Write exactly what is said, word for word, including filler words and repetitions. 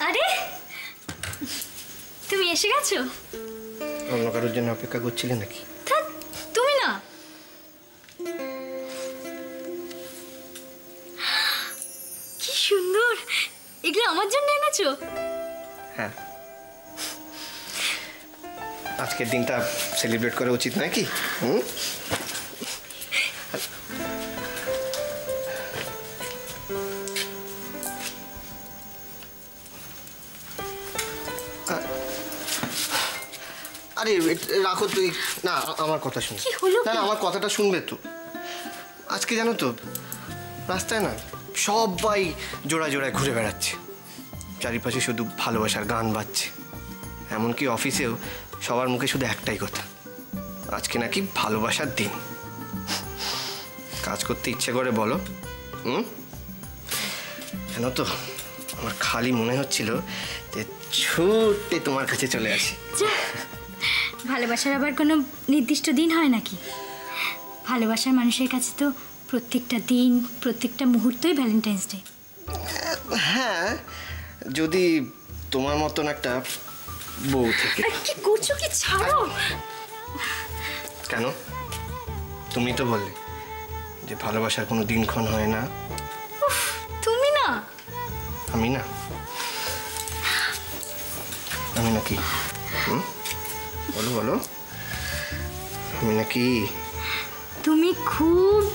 আরে তুমি এসে গেছো? অন্য কারোর জন্য অপেক্ষা করছিলে নাকি? থাক তুমি না। কি সুন্দর, এগুলো আমার জন্য এনেছো? হ্যাঁ, আজকের দিনটা সেলিব্রেট করা উচিত নয় কি? হুম, আরে রাখো তুই। না, আমার কথা শুন। কি হলো? না, আমার কথাটা শুনবে তো। আজকে জানো তো রাস্তায় না সবাই জোড়ায় জোড়ায় ঘুরে বেড়াচ্ছে, চারিপাশে শুধু ভালোবাসার গান বাজছে। এমনকি অফিসেও সবার মুখে শুধু একটাই কথা, আজকে নাকি ভালোবাসার দিন। কাজ করতে ইচ্ছে করে বলো? হুম, জানো তো আমার খালি মনে হচ্ছিল যে ছুটে তোমার কাছে চলে আসি। ভালোবাসার আবার কোনো নির্দিষ্ট দিন হয় নাকি? ভালোবাসার মানুষের কাছে তো প্রত্যেকটা দিন, প্রত্যেকটা মুহূর্তই ভ্যালেন্টাইন্স ডে। হ্যাঁ, যদি তোমার মতন একটা বউ থেকে। কি করছো? কি ছাড়ো। কেন? তুমি তো বললে যে ভালোবাসার কোনো দিনক্ষণ হয় না। তুমি না। আমি না? আমি নাকি? হুম, বলো বলো, আমি নাকি? তুমি খুব